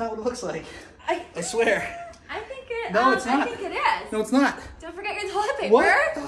not what it looks like. I swear. I think it. No, it's not. I think it is. No, it's not. Don't forget your toilet paper. What?